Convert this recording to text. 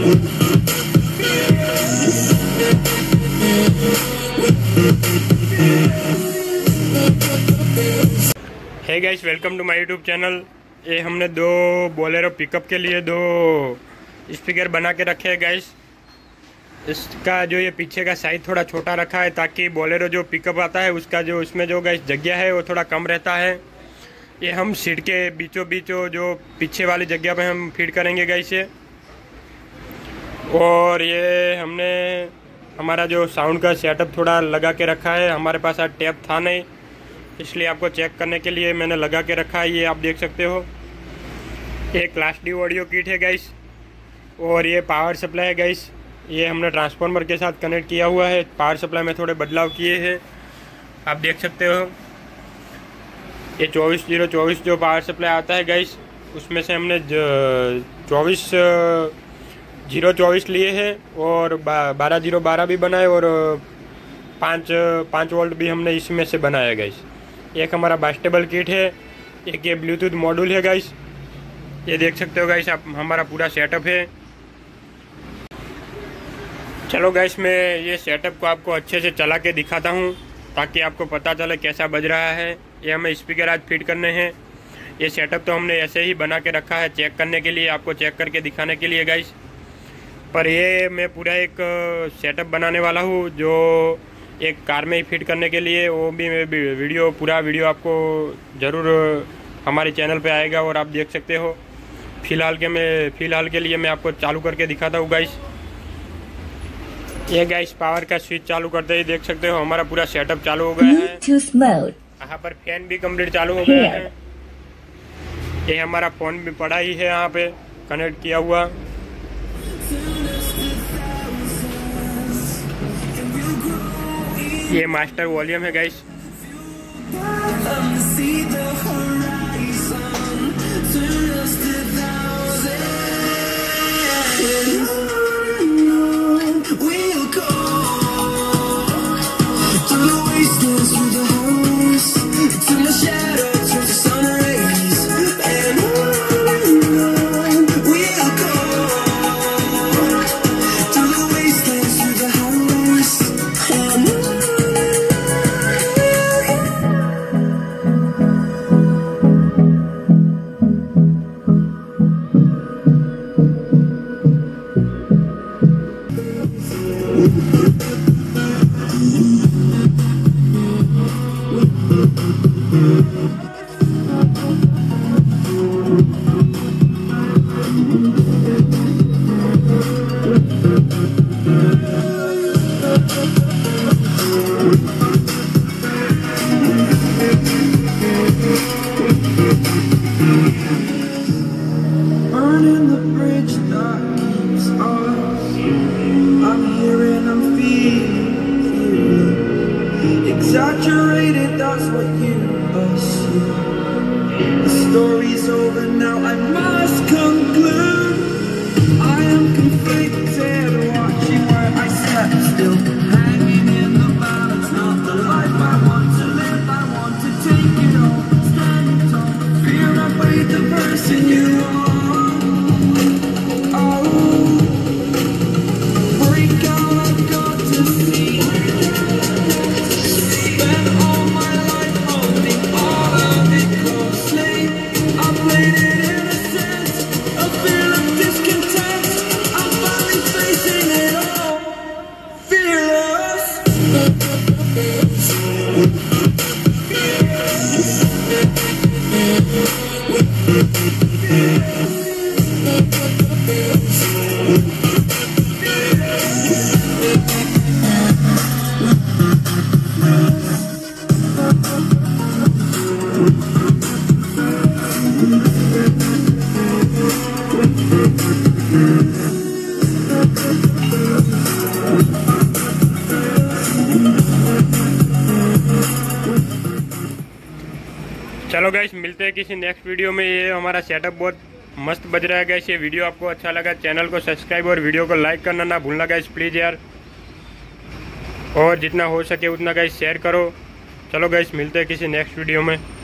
Hey guys, welcome to my YouTube channel. ये हमने दो बोलेरो पिकअप के लिए दो स्पीकर बना के रखे हैं गाइस। इसका जो ये पीछे का साइज थोड़ा छोटा रखा है ताकि बोलेरो जो पिकअप आता है उसका जो उसमें जो गाइस जगह है वो थोड़ा कम रहता है। ये हम सीट के बीचों बीच जो पीछे वाली जगह पे हम फिट करेंगे गाइस ये। और ये हमने हमारा जो साउंड का सेटअप थोड़ा लगा के रखा है। हमारे पास आज टैप था नहीं, इसलिए आपको चेक करने के लिए मैंने लगा के रखा है। ये आप देख सकते हो, ये क्लास डी ऑडियो किट है गाइस। और ये पावर सप्लाई है गाइस। ये हमने ट्रांसफार्मर के साथ कनेक्ट किया हुआ है। पावर सप्लाई में थोड़े बदलाव किए हैं, आप देख सकते हो। ये 24/0/24 जो पावर सप्लाई आता है गाइस, उसमें से हमने 24/0/24 लिए हैं और 12/0/12 भी बनाए और 5 वोल्ट भी हमने इसमें से बनाया गाइस। एक हमारा बास्टेबल किट है, एक ये ब्लूटूथ मॉड्यूल है गाइस। ये देख सकते हो गाइस, आप हमारा पूरा सेटअप है। चलो गाइस, मैं ये सेटअप को आपको अच्छे से चला के दिखाता हूँ ताकि आपको पता चले कैसा बज रहा है। ये हमें स्पीकर आज फिट करने हैं। ये सेटअप तो हमने ऐसे ही बना के रखा है चेक करने के लिए, आपको चेक करके दिखाने के लिए गाइस। पर ये मैं पूरा एक सेटअप बनाने वाला हूँ जो एक कार में ही फिट करने के लिए। वो भी मैं पूरा वीडियो आपको ज़रूर हमारे चैनल पे आएगा और आप देख सकते हो। फ़िलहाल के लिए मैं आपको चालू करके दिखाता हूँ गाइस। ये गाइस, पावर का स्विच चालू करते ही देख सकते हो हमारा पूरा सेटअप चालू हो गया है। यहाँ पर फैन भी कंप्लीट चालू हो गया है। ये हमारा फ़ोन भी पड़ा ही है यहाँ पे कनेक्ट किया हुआ। ये मास्टर वॉल्यूम है guys. Burning the bridge that keeps us. I'm here and I'm feeling exaggerated, that's what you assume. The story's over now, I must conclude. I am conflicted, watching where I step still, hanging in the balance, not the life I want to live. I want to take it all, standing tall, fear I played the person you are. चलो guys, मिलते हैं किसी next video में। ये हमारा setup बहुत मस्त बज रहा है गाइस। ये वीडियो आपको अच्छा लगा, चैनल को सब्सक्राइब और वीडियो को लाइक करना ना भूलना गाइस, प्लीज़ यार। और जितना हो सके उतना गाइस शेयर करो। चलो गाइस, मिलते हैं किसी नेक्स्ट वीडियो में।